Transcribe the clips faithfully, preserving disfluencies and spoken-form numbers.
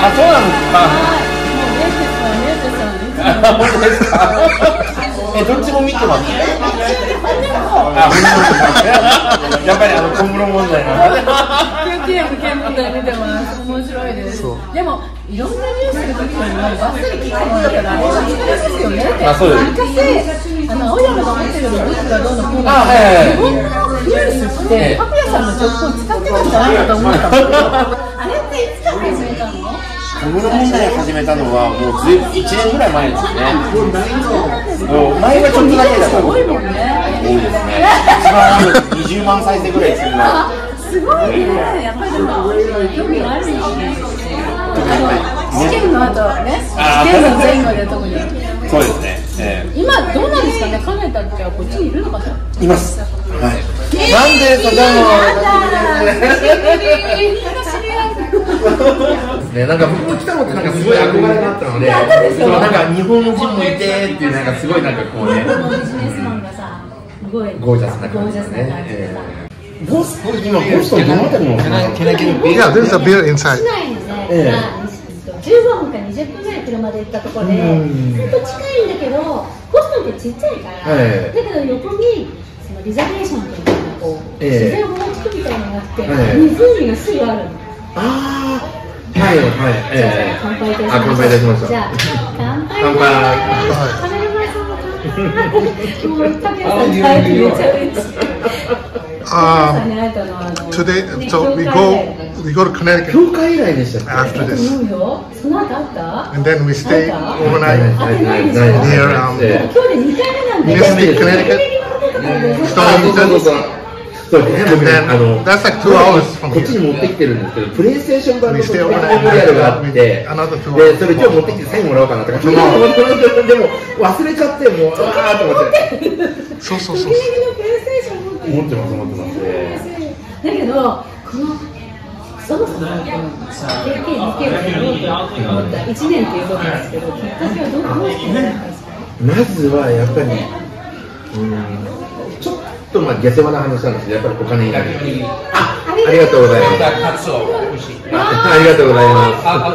あ、そうなんですか。本当ですか。え、どっちも見てます。あ、やっぱりあの小室問題なんで。 ケーケー 問題見てます。面白いです。でもいろんなニュースの時よりもバッサリ聞くものだからあれは疲れますよね。 あ、そうです。 昔あの青山が持ってるの武器がどうのこうの。日本のニュースってパピアさんの情報を使ってたんじゃないかと思ったんですけど、あれっていつから始めたの？ 小室問題始めたのはもうずいいちねんぐらい前ですよね。前はちょっとだけだから。多いもんね。多いですね。一番にじゅうまん再生ぐらいするの。 すごいね。やっぱりでも興味があるんですね。試験の後ね。試験の前後で特に。 そうですね。えー、 今どうなんですかね。カネタってはこっちにいるのかしら。 います。はい。なんでそこも。ね、なんか僕も来たのってなんかすごい憧れがあったので、なんか日本人もいてっていうなんかすごいなんかこうね、 ビジネスマンがさ、すごいゴージャスな感じですね。ボストン今ボストンどのあたりの？ Yeah, there's a beer inside. 市内のね、じゅうごふんかにじゅっぷんぐらい車で行ったところで、本当近いんだけど、ボストンってちっちゃいから、だけど横にそのリザベーションというかこう自然保護地区みたいなのがあって、湖がすぐあるの。 ああ。はいはい、 ええ、乾杯いたしました。 乾杯いたしました。 じゃあ乾杯。 乾杯。 カメラマンさんももうタケさんに会えてめっちゃ嬉しい。 Um, today, so we go, we go to Connecticut after this, and then we stay overnight near um, Mystic, Connecticut, Stonington. And then that's like two hours from here. こっちに持ってきてるんですけど、プレイステーション版のメモリアルがあって、で、それ今日持ってきてサインもらおうかなとか、でも忘れちゃってもうあーと思って。 そうそうそう。 持ってます持ってます。 だけどこのそもそもこの ケーケー、にケー をやろうと思ったいちねんっていうことですけど、きっかけはどうしてなんですか？ まずはやっぱり、うん、ちょっとまあ下世話な話なんですけど、やっぱりお金になる。あ、ありがとうございます。ありがとうございます。や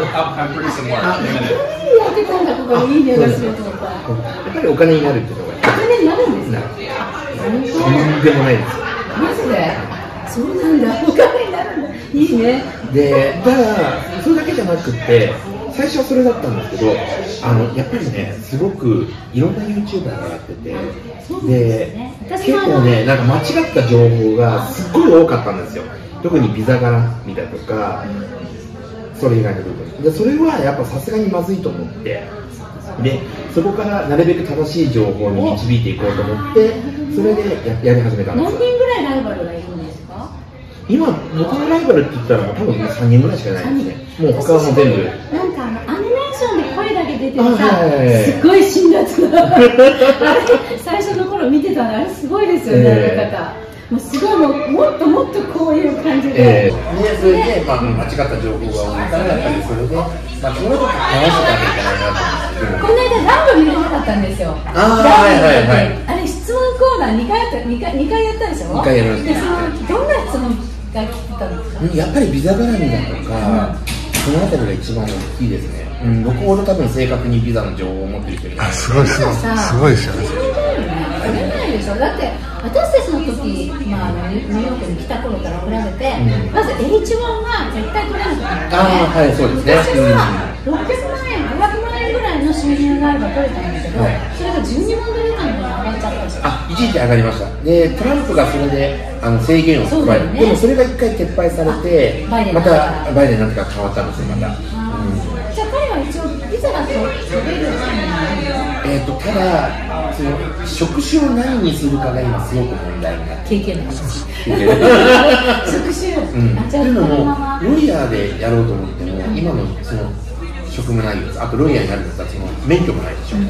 っぱりお金になるっていうのが。 お金になるんですか？ とんでもないです。 マジで？そうなんだ。お金になるんだ。いいね。 で、ただそれだけじゃなくて、最初はそれだったんですけど、あのやっぱりね、すごくいろんな ユーチューバーがやってて、で、結構ね、なんか間違った情報がすっごい多かったんですよ。特にビザ絡みだとか、それ以外の部分。で、それはやっぱさすがにまずいと思って。で、そこからなるべく正しい情報に導いていこうと思って、それで や, やり始めたんですよ。 何人ぐらいライバルがいるんですか？ 今、僕のライバルって言ったら、多分さんにんぐらいしかいないですね。もう他はもう全部。 なんかあのアニメーションで声だけ出てるさ、すごい辛辣な。最初の頃見てたの、あれすごいですよね、あの方。もうすごいもうもっともっとこういう感じで。 えー、でそれで、まあ、間違った情報が多いからやっぱりそれで、まあ、その時直してなきゃいけないなと思って。 この間ランド見れなかったんですよ。 ああ、はいはいはい。 あれ質問コーナーにかいやった、にかい、にかいやったでしょ。 にかいやりました。 で、そのどんな質問が来てたんですか。 やっぱりビザ絡みだとか、うん、そのあたりが一番大きいですね。うん、僕ほど多分正確にビザの情報を持ってる人いない。 すごいすごい。すごいですよね。 取れないでしょ。だって私たちの時、まあ、あのニューヨークに来た頃から比べて、うん、まず エイチワン が絶対取れなくなった。 ああ、はい、そうですね。 昔はろっぴゃくまんえん、ごひゃくまんえんぐらいの収入があれば取れたんだけど、はい、それがじゅうにまんドル以下に上がっちゃったんですよ。 あ、一時期上がりました。で、トランプがそれであの制限を加える、ね、でもそれが一回撤廃されて、またバイデンなんとか変わったんですよ、また。うん、 じゃあ彼は一応ビザが取れる範囲なんですか？ えーと、ただその職種を何にするかが今すごく問題になって経験の話職種、 うん、というのもロイヤーでやろうと思っても、うん、今のその職務内容です。あとロイヤーになるんだったらその免許もないでしょ、うん、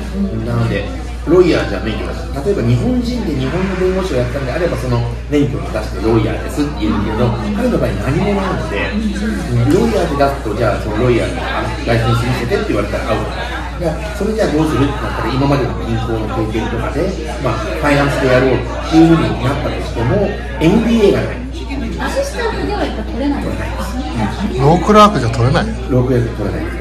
なのでロイヤーじゃ免許だし、例えば日本人で日本の弁護士をやったんであればその免許を出してロイヤーですって言えるけど、彼の場合何もないので、ロイヤーで出すとじゃあそのロイヤーのライセンス見せてって言われたらアウトだ。いや、それじゃあどうするってなったら今までの銀行の経験とかで、まあ、ファイナンスでやろうっていうふうになったとしても エムビーエー がない。 アシスタントではやっぱ取れない。 ノークラークじゃ取れない。 ロークラーク取れないです。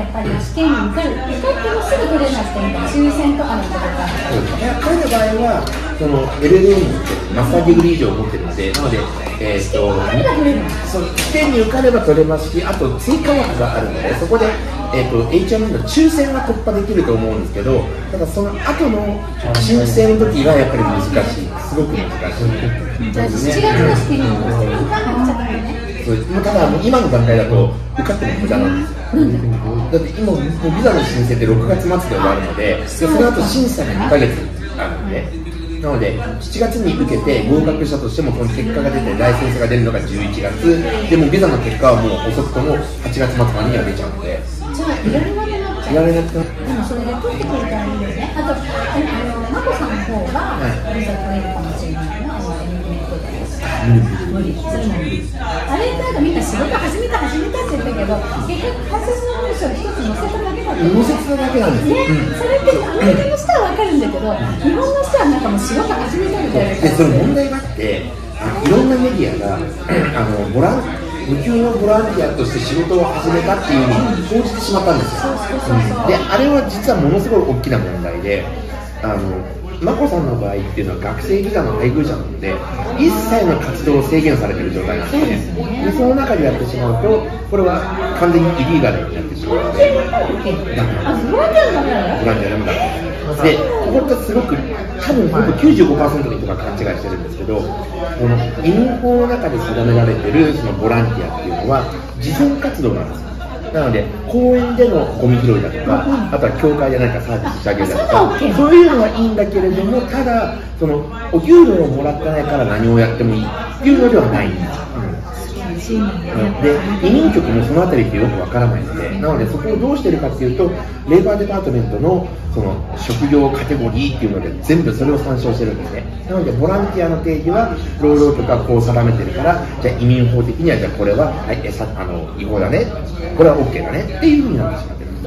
やっぱり試験に受かる、受かってもすぐ取れなくてみたいな抽選とかのことが彼の場合はその エルエルエム ってマスターディグリー以上持ってるので、なので、えー、とそう試験に受かれば取れますし、あと追加枠があるので、そこで、えー、と エイチアンビー の抽選は突破できると思うんですけど、ただその後の申請の時はやっぱり難しい、すごく難しい。 じゃあしちがつの試験にもしてるか入っちゃったよね。 ただ今の段階だと受かっても無駄なんですよ。だって今もうビザの申請ってろくがつまつで終わるので、その後審査がにかげつあるので、なのでしちがつに受けて合格したとしても、その結果が出てライセンスが出るのがじゅういちがつで、もビザの結果はもう遅くともはちがつまつまでには出ちゃうので、 じゃあいられなくなっちゃう。 いられなくなっちゃう。 でもそれで取ってくれたらいいよね。あとあの眞子さんの方がビザ取れるかもしれないな。無理、それも無理。あれなんかみんな仕事始めた始めたって言ったけど、結局大切な文章を一つ載せただけだった。 載せただけなんですね。 うん、それってアメリカの人は分かるんだけど、日本の人はなんかもう仕事始めたみたいな。 でその問題があって、あのいろんなメディアがあのボラン無給のボランティアとして仕事を始めたっていうふうに報じてしまったんですよ。であれは実はものすごい大きな問題で、あの眞子さんの場合っていうのは学生ビザの配偶者なので、一切の活動を制限されている状態なんですね。でその中でやってしまうと、これは完全にイリーガルになってしまうので、 あ、ボランティアダメなの？ ボランティアダメだ。で、ここってすごく多分ほぼ きゅうじゅうごパーセント の人が勘違いしてるんですけど、この移民法の中で定められているそのボランティアっていうのは慈善活動なんですよ。なので公園でのゴミ拾いだとか、あとは教会で何かサービスしてあげるだとか、そういうのはいいんだけれども、ただそのお給料をもらってないから何をやってもいいっていうのではないんです。で移民局もそのあたりってよくわからないので、なのでそこをどうしてるかっていうと、レーバーデパートメントのその職業カテゴリーっていうので全部それを参照してるんですね。なのでボランティアの定義は労働とかこう定めてるから、じゃあ移民法的にはじゃあこれは、はい、えさあの違法だね、これは OK だねっていうふうになってしまってるんです。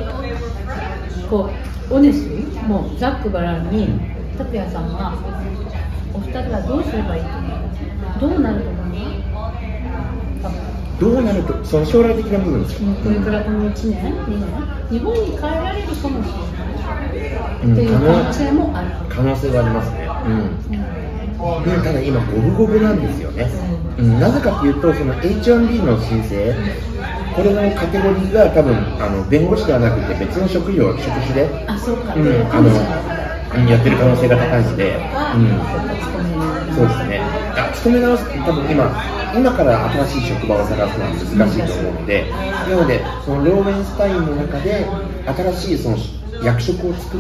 こうオネストもうざっくばらんに拓也さんはお二人はどうすればいいと思う？どうなると思う？ どうなると、その将来的な部分ですか。 これからこのいちねん、にねん、日本に帰られるかもしれない、うん、っていう可能性もある。 可能性はありますね。うん。うん、ただ今五分五分なんですよね。うん、なぜかというと、その エイチワンビー の申請、これのカテゴリーが多分あの弁護士ではなくて別の職業、職種で、 あ、そうか、 うん、あのやってる可能性が高いので、うん、そうですね。あ、勤め直す、多分今。今から新しい職場を探すのは難しいと思うので、なのでそのローベンスタインの中で新しいその役職を作って、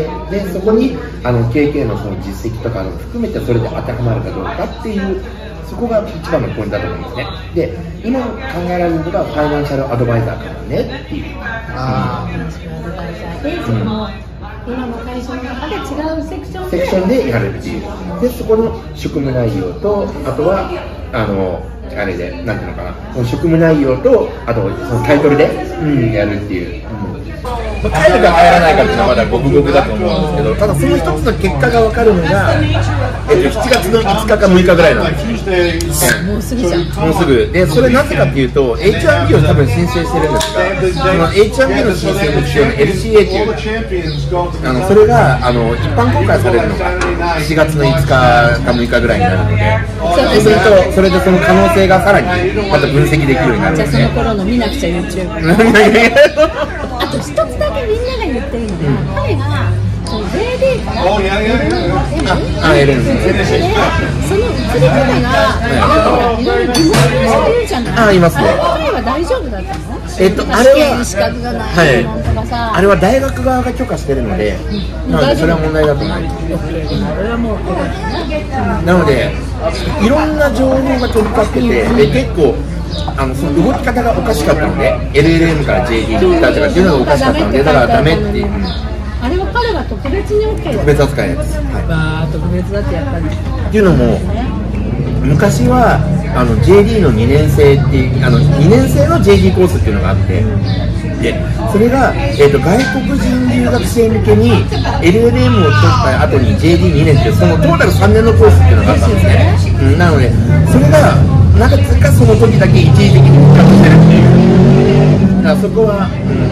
でそこにあの経験のその実績とかを含めてそれで当てはまるかどうかっていう、そこが一番のポイントだと思うんですね。で今考えられるのがファイナンシャルアドバイザーかもねっていう。あファイナンシャルアドバイザーで、その今の会社の中で違うセクションでセクションでやるっていう。でそこの職務内容と、あとはあのあれでなんていうのかな、その職務内容と、あとそのタイトルで、うん、やるっていう。うん、帰るか帰らないかっていうのはまだ五分五分だと思うんですけど、ただその一つの結果が分かるのが、えっと、しちがつのいつかかむいかぐらいなんです。 もうすぐじゃん。 もうすぐで、それなぜかっていうと エイチワンビー を多分申請してるんですが、その エイチワンビー の申請の必要な エルシーエー っていうあのそれがあの一般公開されるのがしちがつのいつかかむいかぐらいになるので、そうするとそれでその可能性がさらにまた分析できるようになるので、 じゃあその頃の見なくちゃ YouTube あと一つだけみんなが言ってるので、彼が ジェーディー からあ、エレンですね。 その映り方がいろいろ疑問の人がいるじゃない。 あ、いますね。 あれは大丈夫だったの？ えっとあれは資格がないのとかさ、 あれは大学側が許可してるので、なのでそれは問題だとない。 あれはもうなのでいろんな情報が飛び交ってて、で結構あのその動き方がおかしかったので エルエルエム から ジェーディー に行ったとかっていうのがおかしかったので、だからダメっていう。 あれは彼は特別に OK だ。 特別扱いです。はい。 ああ、特別だってやっぱり。 っていうのも昔はあの ジェーディー のにねん生っていうあのにねん生の ジェーディー コースっていうのがあって、でそれが、えー、と外国人留学生向けに エルエルエム を取った後に ジェーディーにねんっていうそのトータルさんねんのコースっていうのがあったんですね。うん、なのでそれがなぜかその時だけ一時的に復活してるっていう。だからそこは、うん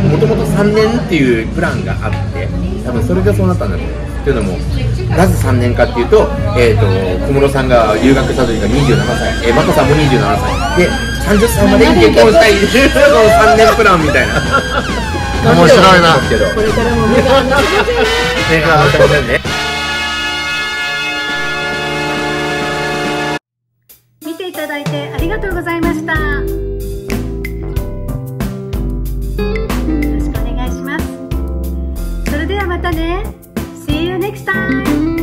もともとさんねんっていうプランがあって、多分それがそうなったんだと思います。というのも、なぜさんねんかっていうと、えーと、小室さんが留学した時がにじゅうななさい、えー、眞子さんもにじゅうななさいで、さんじゅっさいまでに結婚したいそのさんねんプランみたいな。 面白いな。 これからも目が離せませんね。 目が離せませんね。 見ていただいてありがとうございました。よろしくお願いします。それではまたね。See you next time!